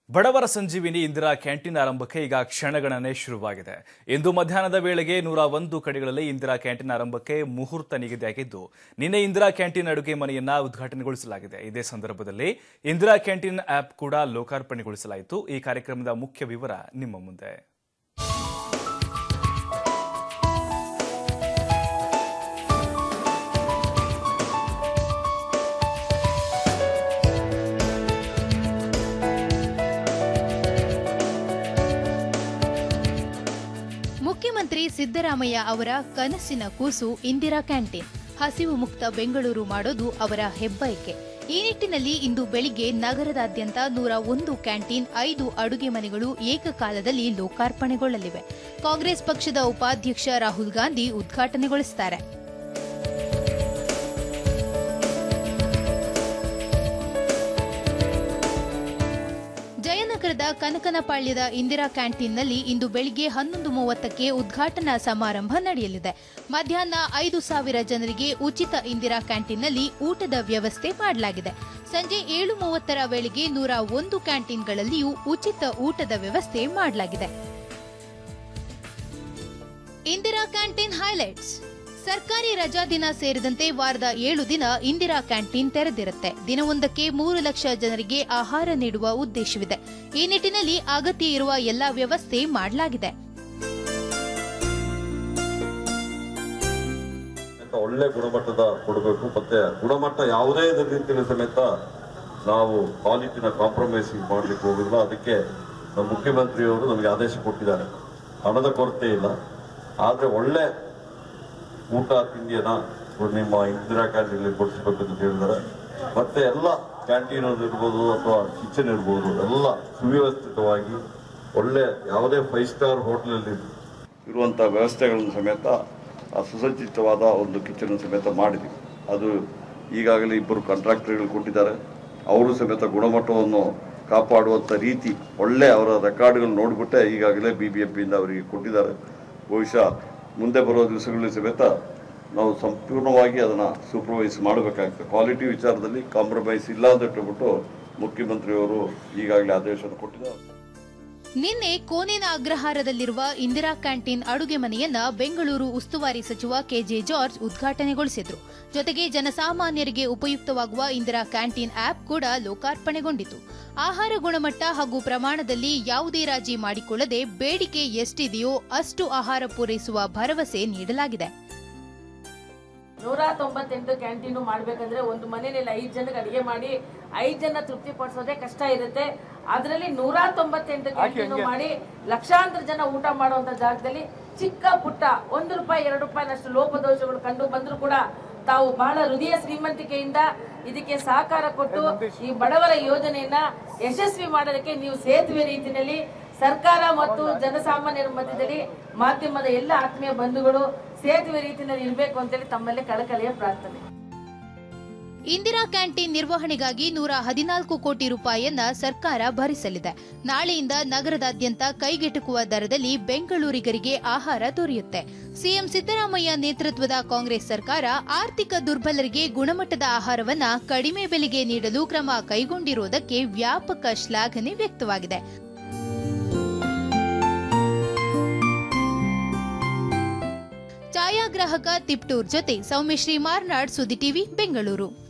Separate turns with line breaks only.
ಬಡವರ ಸಂಜೀವಿನಿ ಇಂದಿರಾ ಕ್ಯಾಂಟೀನ್ ಆರಂಭಕ್ಕೆ ಈಗ ಕ್ಷಣಗಣನೆ ಶುರುವಾಗಿದೆ. ಇಂದು ಮಧ್ಯಾಹ್ನದ ವೇಳೆಗೆ 101 ಕಡೆಗಳಲ್ಲಿ ಇಂದಿರಾ ಕ್ಯಾಂಟೀನ್ ಆರಂಭಕ್ಕೆ ಮುಹೂರ್ತ ನಿಗದಿಯಾಗಿದ್ದು, ನಿನ್ನೆ ಇಂದಿರಾ ಕ್ಯಾಂಟೀನ್ ಅಡುಗೆ ಮನೆಯನ್ನ ಉದ್ಘಾಟನೆಗೊಳಿಸಲಾಗಿದೆ. ಇದೇ ಸಂದರ್ಭದಲ್ಲಿ ಇಂದಿರಾ ಕ್ಯಾಂಟೀನ್ ಆಪ್ ಕೂಡ ಲೋಕಾರ್ಪಣೆಗೊಳಿಸಲಾಯಿತು. ಈ ಕಾರ್ಯಕ್ರಮದ ಮುಖ್ಯ ವಿವರ ನಿಮ್ಮ ಮುಂದೆ.
ಮುಖ್ಯಮಂತ್ರಿ ಸಿದ್ದರಾಮಯ್ಯ ಅವರ ಕನಸಿನ ಕೂಸು ಇಂದಿರಾ ಕ್ಯಾಂಟೀನ್. ಹಸಿವು ಮುಕ್ತ ಬೆಂಗಳೂರು ಮಾಡೋದು ಅವರ ಹೆಬ್ಬಯಕೆ. ಈ ನಿಟ್ಟಿನಲ್ಲಿ ಇಂದು ಬೆಳಿಗ್ಗೆ ನಗರದಾದ್ಯಂತ 101 ಕ್ಯಾಂಟೀನ್, 5 ಅಡುಗೆ ಮನೆಗಳು ಏಕಕಾಲದಲ್ಲಿ ಲೋಕಾರ್ಪಣೆಗೊಳ್ಳಲಿವೆ. ಕಾಂಗ್ರೆಸ್ ಪಕ್ಷದ ಉಪಾಧ್ಯಕ್ಷ ರಾಹುಲ್ ಗಾಂಧಿ ಉದ್ಘಾಟನೆಗೊಳಿಸುತ್ತಾರೆ. ಜಯನಗರದ ಕನಕನಪಾಳ್ಯದ ಇಂದಿರಾ ಕ್ಯಾಂಟೀನ್ನಲ್ಲಿ ಇಂದು ಬೆಳಿಗ್ಗೆ 11:30ಕ್ಕೆ ಉದ್ಘಾಟನಾ ಸಮಾರಂಭ ನಡೆಯಲಿದೆ. ಮಧ್ಯಾಹ್ನ 5,000 ಜನರಿಗೆ ಉಚಿತ ಇಂದಿರಾ ಕ್ಯಾಂಟೀನ್ನಲ್ಲಿ ಊಟದ ವ್ಯವಸ್ಥೆ ಮಾಡಲಾಗಿದೆ. ಸಂಜೆ 7:30ರ ವೇಳೆಗೆ 101 ಕ್ಯಾಂಟೀನ್ಗಳಲ್ಲಿಯೂ ಉಚಿತ ಊಟದ ವ್ಯವಸ್ಥೆ ಮಾಡಲಾಗಿದೆ. Indira canteen highlights. ಸರ್ಕಾರಿ ರಜಾ ದಿನ ಸೇರಿದಂತೆ ವಾರದ 7 ದಿನ ಇಂದಿರಾ ಕ್ಯಾಂಟೀನ್ ತೆರೆದಿರುತ್ತೆ. ದಿನವೊಂದಕ್ಕೆ 3 ಲಕ್ಷ ಜನರಿಗೆ ಆಹಾರ ನೀಡುವ ಉದ್ದೇಶವಿದೆ. ಈ ನಿಟ್ಟಿನಲ್ಲಿ ಅಗತ್ಯ ಇರುವ ಎಲ್ಲಾ ವ್ಯವಸ್ಥೆ ಮಾಡಲಾಗಿದೆ.
ಒಳ್ಳೆ ಗುಣಮಟ್ಟದ ಕೊಡಬೇಕು, ಮತ್ತೆ ಗುಣಮಟ್ಟ ಯಾವುದೇ ರೀತಿಯ ಸಮೇತ ನಾವು ಕ್ವಾಲಿಟಿನ ಕಾಂಪ್ರಮೈಸಿಂಗ್ ಮಾಡಲಿಕ್ಕೆ ಹೋಗಿಲ್ಲ. ಅದಕ್ಕೆ ನಮ್ಮ ಮುಖ್ಯಮಂತ್ರಿಯವರು ನಮಗೆ ಆದೇಶ ಕೊಟ್ಟಿದ್ದಾರೆ. ಹಣದ ಕೊರತೆ ಇಲ್ಲ, ಆದರೆ ಒಳ್ಳೆ ಊಟ ತಿಂಡಿಯನ್ನ ನಿಮ್ಮ ಇಂದಿರಾ ಕ್ಯಾಂಟೀನ್ ಕೊಡಿಸಬೇಕು ಅಂತ ಹೇಳಿದ್ದಾರೆ. ಮತ್ತೆ ಎಲ್ಲ ಕ್ಯಾಂಟೀನ್ ಇರ್ಬೋದು ಅಥವಾ ಕಿಚನ್ ಇರ್ಬೋದು, ಎಲ್ಲ ಸುವ್ಯವಸ್ಥಿತವಾಗಿ ಒಳ್ಳೆ ಯಾವುದೇ 5 ಸ್ಟಾರ್ ಹೋಟೆಲ್ ಇರುವಂತ ವ್ಯವಸ್ಥೆಗಳನ್ನು ಸಮೇತ ಸುಸಜ್ಜಿತವಾದ ಒಂದು ಕಿಚನ್ ಸಮೇತ ಮಾಡಿದ್ವಿ. ಅದು ಈಗಾಗಲೇ 2 ಕಾಂಟ್ರಾಕ್ಟರ್ಗಳು ಕೊಟ್ಟಿದ್ದಾರೆ. ಅವರು ಸಮೇತ ಗುಣಮಟ್ಟವನ್ನು ಕಾಪಾಡುವಂತ ರೀತಿ ಒಳ್ಳೆ ಅವರ ರೆಕಾರ್ಡ್ಗಳು ನೋಡಿಬಿಟ್ಟೆ ಈಗಾಗಲೇ BBMPಯಿಂದ ಅವರಿಗೆ ಕೊಟ್ಟಿದ್ದಾರೆ. ಬಹುಶಃ ಮುಂದೆ ಬರುವ ದಿವಸಗಳಲ್ಲಿ ಸಮೇತ ನಾವು ಸಂಪೂರ್ಣವಾಗಿ ಅದನ್ನು ಸೂಪರ್ವೈಸ್ ಮಾಡಬೇಕಾಗ್ತದೆ. ಕ್ವಾಲಿಟಿ ವಿಚಾರದಲ್ಲಿ ಕಾಂಪ್ರಮೈಸ್ ಇಲ್ಲ ಅಂತ ಹೇಳ್ಬಿಟ್ಟು ಮುಖ್ಯಮಂತ್ರಿಯವರು ಈಗಾಗಲೇ ಆದೇಶ ಕೊಟ್ಟಿದ್ದಾರೆ.
ನಿನ್ನೆ ಕೋನೇನ ಅಗ್ರಹಾರದಲ್ಲಿರುವ ಇಂದಿರಾ ಕ್ಯಾಂಟೀನ್ ಅಡುಗೆ ಮನೆಯನ್ನ ಬೆಂಗಳೂರು ಉಸ್ತುವಾರಿ ಸಚಿವ ಕೆಜೆ ಜಾರ್ಜ್ ಉದ್ಘಾಟನೆಗೊಳಿಸಿದ್ರು. ಜೊತೆಗೆ ಜನಸಾಮಾನ್ಯರಿಗೆ ಉಪಯುಕ್ತವಾಗುವ ಇಂದಿರಾ ಕ್ಯಾಂಟೀನ್ ಆಪ್ ಕೂಡ ಲೋಕಾರ್ಪಣೆಗೊಂಡಿತು. ಆಹಾರ ಗುಣಮಟ್ಟ ಹಾಗೂ ಪ್ರಮಾಣದಲ್ಲಿ ಯಾವುದೇ ರಾಜಿ ಮಾಡಿಕೊಳ್ಳದೆ ಬೇಡಿಕೆ ಎಷ್ಟಿದೆಯೋ ಅಷ್ಟು ಆಹಾರ ಪೂರೈಸುವ ಭರವಸೆ ನೀಡಲಾಗಿದೆ.
198 ಕ್ಯಾಂಟೀನು ಮಾಡಬೇಕಂದ್ರೆ ಒಂದು ಮನೆಯಲ್ಲಿ 5 ಜನಕ್ಕೆ ಅಡಿಗೆ ಮಾಡಿ 5 ಜನ ತೃಪ್ತಿ ಪಡಿಸೋದೇ ಕಷ್ಟ ಇರುತ್ತೆ. ಅದರಲ್ಲಿ 198 ಕ್ಯಾಂಟೀನು ಮಾಡಿ ಲಕ್ಷಾಂತರ ಜನ ಊಟ ಮಾಡುವಂತ ಜಾಗದಲ್ಲಿ ಚಿಕ್ಕ ಪುಟ್ಟ ₹1, ₹2ನಷ್ಟು ಲೋಪದೋಷಗಳು ಕಂಡು ಬಂದರೂ ಕೂಡ ತಾವು ಬಹಳ ಹೃದಯ ಶ್ರೀಮಂತಿಕೆಯಿಂದ ಇದಕ್ಕೆ ಸಹಕಾರ ಕೊಟ್ಟು ಈ ಬಡವರ ಯೋಜನೆಯನ್ನ ಯಶಸ್ವಿ ಮಾಡೋದಕ್ಕೆ ನೀವು ಸೇತುವೆ ರೀತಿಯಲ್ಲಿ ಸರ್ಕಾರ ಮತ್ತು ಜನಸಾಮಾನ್ಯರ ಮಧ್ಯದಲ್ಲಿ ಮಾಧ್ಯಮದ ಎಲ್ಲ ಆತ್ಮೀಯ ಬಂಧುಗಳು ಸೇತುವೆ ರೀತಿಯಲ್ಲಿ ಇರಬೇಕು ಅಂತೇಳಿ ತಮ್ಮಲ್ಲಿ ಕಳಕಳಿಯ ಪ್ರಾರ್ಥನೆ.
ಇಂದಿರಾ ಕ್ಯಾಂಟೀನ್ ನಿರ್ವಹಣೆಗಾಗಿ 114 ಕೋಟಿ ರೂಪಾಯಿಯನ್ನ ಸರ್ಕಾರ ಭರಿಸಲಿದೆ. ನಾಳೆಯಿಂದ ನಗರದಾದ್ಯಂತ ಕೈಗೆಟುಕುವ ದರದಲ್ಲಿ ಬೆಂಗಳೂರಿಗರಿಗೆ ಆಹಾರ ದೊರೆಯುತ್ತೆ. ಸಿಎಂ ಸಿದ್ದರಾಮಯ್ಯ ನೇತೃತ್ವದ ಕಾಂಗ್ರೆಸ್ ಸರ್ಕಾರ ಆರ್ಥಿಕ ದುರ್ಬಲರಿಗೆ ಗುಣಮಟ್ಟದ ಆಹಾರವನ್ನ ಕಡಿಮೆ ಬೆಲೆಗೆ ನೀಡಲು ಕ್ರಮ ಕೈಗೊಂಡಿರುವುದಕ್ಕೆ ವ್ಯಾಪಕ ಶ್ಲಾಘನೆ ವ್ಯಕ್ತವಾಗಿದೆ. ಛಾಯಾಗ್ರಾಹಕ ತಿಪ್ಟೂರ್ ಜೊತೆ ಸೌಮ್ಯಶ್ರೀ ಮಾರ್ನಾಡ್, ಸುದ್ದಿ ಟಿವಿ, ಬೆಂಗಳೂರು.